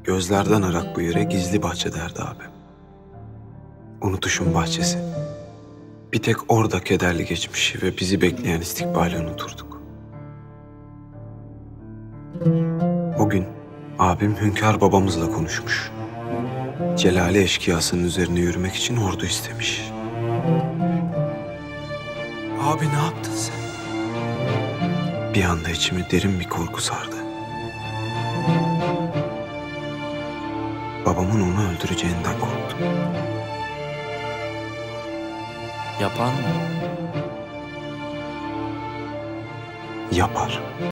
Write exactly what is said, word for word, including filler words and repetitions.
Gözlerden ırak bu yere gizli bahçe derdi abim. Unutuşun bahçesi. Bir tek orada kederli geçmişi ve bizi bekleyen istikbali unuturduk. O gün abim hünkâr babamızla konuşmuş. Celali eşkıyasının üzerine yürümek için ordu istemiş. Abi ne yaptın sen? Bir anda içimi derin bir korku sardı. Babamın onu öldüreceğinden korktum. Yapan mı? Yapar.